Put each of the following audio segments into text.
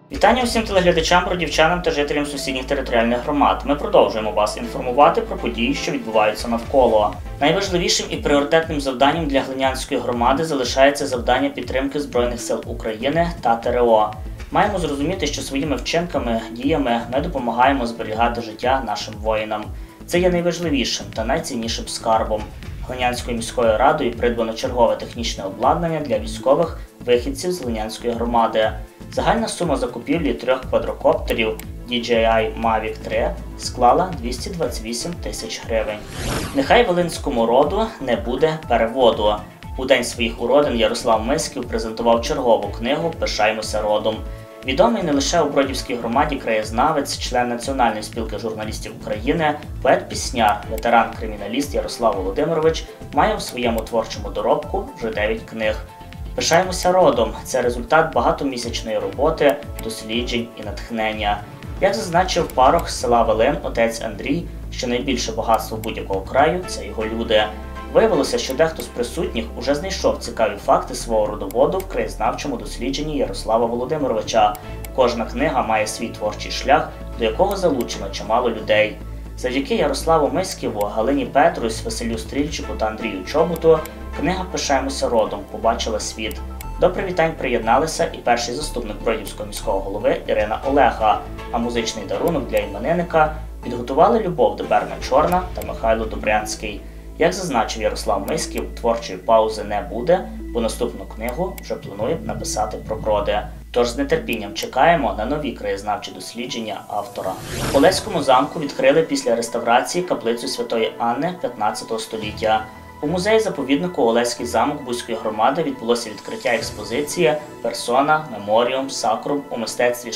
Вітання усім телеглядачам, бродівчанам та жителям сусідніх територіальних громад. Ми продовжуємо вас інформувати про події, що відбуваються навколо. Найважливішим і пріоритетним завданням для Глинянської громади залишається завдання підтримки Збройних сил України та ТрО. Маємо зрозуміти, що своїми вчинками, діями ми допомагаємо зберігати життя нашим воїнам. Це є найважливішим та найціннішим скарбом. Глинянською міською радою придбано чергове технічне обладнання для військових вихідців з Глинянської громади. Загальна сума закупівлі 3 квадрокоптерів DJI Mavic 3 склала 228 тисяч гривень. Нехай волинському роду не буде переводу. У день своїх уродин Ярослав Мисків презентував чергову книгу «Пишаймося родом». Відомий не лише у Бродівській громаді краєзнавець, член Національної спілки журналістів України, поет-пісняр, ветеран-криміналіст Ярослав Володимирович має у своєму творчому доробку вже 9 книг. «Пишаймося родом» – це результат багатомісячної роботи, досліджень і натхнення. Як зазначив парох з села Волин отець Андрій, що найбільше багатство будь-якого краю – це його люди. Виявилося, що дехто з присутніх уже знайшов цікаві факти свого родоводу в краєзнавчому дослідженні Ярослава Володимировича. Кожна книга має свій творчий шлях, до якого залучено чимало людей. Завдяки Ярославу Мисківу, Галині Петрусь, Василю Стрільчику та Андрію Чоботу книга «Пишаймося родом» побачила світ. До привітань приєдналися і перший заступник Бродівського міського голови Ірина Олега, а музичний дарунок для іменинника підготували Любов Деберна-Чорна та Михайло Добрянський. Як зазначив Ярослав Мисків, творчої паузи не буде, бо наступну книгу вже планує написати про Броди. Тож з нетерпінням чекаємо на нові краєзнавчі дослідження автора. В Олеському замку відкрили після реставрації каплицю Святої Анни 15 століття. У музеї-заповіднику Олеський замок Буської громади відбулося відкриття експозиції «Персона, Меморіум, Сакрум» у мистецтві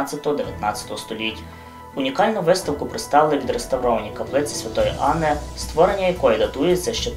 16-19 століть. Унікальну виставку представили відреставровані каплиці Святої Анни, створення якої датується ще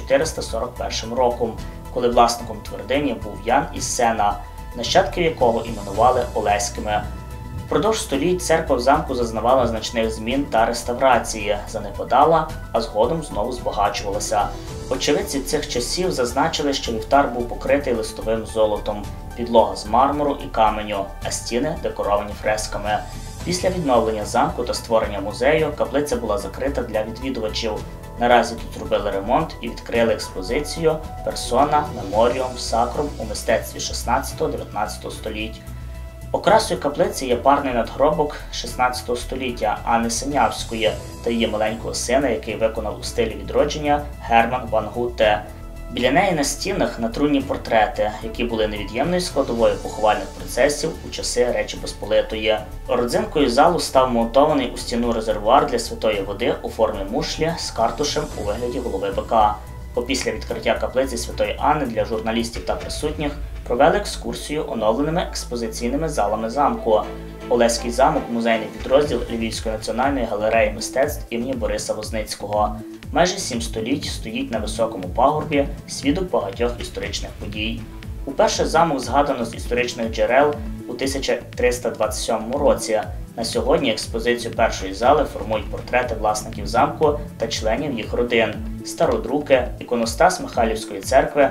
1441 роком, коли власником твердині був Ян із Сена, нащадків якого іменували Олеськими. Впродовж століть церква в замку зазнавала значних змін та реставрації, занепадала, а згодом знову збагачувалася. Очевидці цих часів зазначили, що вівтар був покритий листовим золотом, підлога з мармуру і каменю, а стіни декоровані фресками. Після відновлення замку та створення музею каплиця була закрита для відвідувачів. Наразі тут зробили ремонт і відкрили експозицію «Персона, Меморіум, Сакрум» у мистецтві 16-19 століть. Окрасою каплиці є парний надгробок 16 століття Анни Синявської та її маленького сина, який виконав у стилі відродження Герман ван Гутте. Біля неї на стінах натрунні портрети, які були невід'ємною складовою поховальних процесів у часи Речі Посполитої. Родзинкою залу став монтований у стіну резервуар для святої води у формі мушлі з картушем у вигляді голови бика. Опісля відкриття каплиці Святої Анни для журналістів та присутніх провели екскурсію оновленими експозиційними залами замку. Олеський замок – музейний підрозділ Львівської національної галереї мистецтв імені Бориса Возницького. Майже 7 століть стоїть на високому пагорбі, свідок багатьох історичних подій. Уперше замок згадано з історичних джерел у 1327 році. На сьогодні експозицію першої зали формують портрети власників замку та членів їх родин, стародруки, іконостас Михайлівської церкви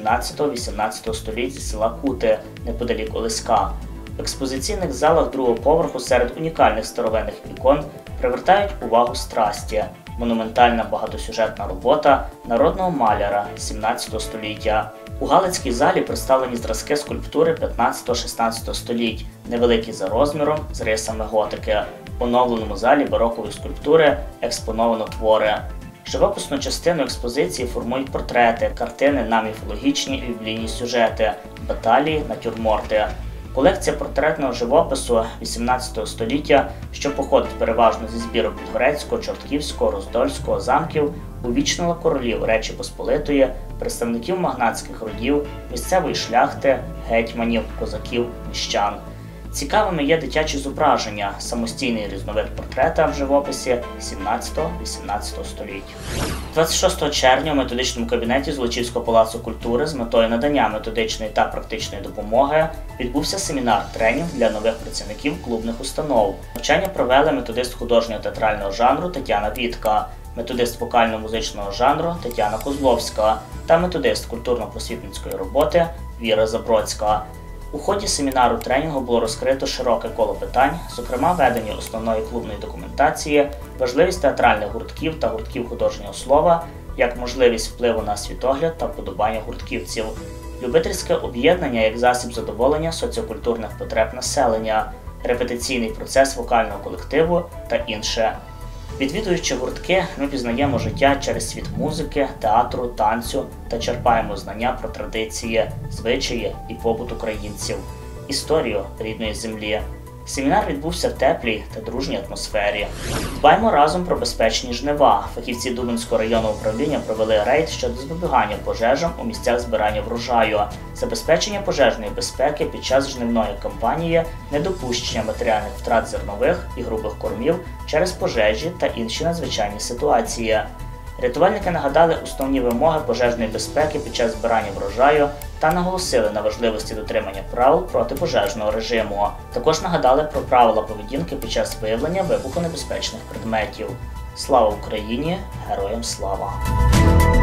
17-18 століть з села Кути, неподалік Олеська. В експозиційних залах другого поверху серед унікальних старовинних ікон привертають увагу страсті, монументальна багатосюжетна робота народного маляра 17 століття. У Галицькій залі представлені зразки скульптури 15-16 століть, невеликі за розміром, з рисами готики. В оновленому залі барокової скульптури експоновано твори. Живописну частину експозиції формують портрети, картини на міфологічні і біблійні сюжети, баталії, натюрморти. Колекція портретного живопису 18 століття, що походить переважно зі збірок Підгорецького, Чортківського, Роздольського замків, увічнила королів Речі Посполитої, представників магнатських родів, місцевої шляхти, гетьманів, козаків, міщан. Цікавими є дитячі зображення, самостійний різновид портрета в живописі 17-18 століть. 26 червня у методичному кабінеті Золочівського палацу культури з метою надання методичної та практичної допомоги відбувся семінар-тренінг для нових працівників клубних установ. Навчання провели методист художнього театрального жанру Тетяна Вітка, методист вокально-музичного жанру Тетяна Козловська та методист культурно-просвітницької роботи Віра Забродська. У ході семінару тренінгу було розкрито широке коло питань, зокрема ведення основної клубної документації, важливість театральних гуртків та гуртків художнього слова, як можливість впливу на світогляд та вподобання гуртківців, любительське об'єднання як засіб задоволення соціокультурних потреб населення, репетиційний процес вокального колективу та інше. Відвідуючи гуртки, ми пізнаємо життя через світ музики, театру, танцю та черпаємо знання про традиції, звичаї і побут українців, історію рідної землі. Семінар відбувся в теплій та дружній атмосфері. Дбаймо разом про безпечні жнива. Фахівці Дубенського районного управління провели рейд щодо запобігання пожежам у місцях збирання врожаю, забезпечення пожежної безпеки під час жнивної кампанії, недопущення матеріальних втрат зернових і грубих кормів через пожежі та інші надзвичайні ситуації. Рятувальники нагадали основні вимоги пожежної безпеки під час збирання врожаю та наголосили на важливості дотримання правил протипожежного режиму. Також нагадали про правила поведінки під час виявлення вибухонебезпечних предметів. Слава Україні! Героям слава!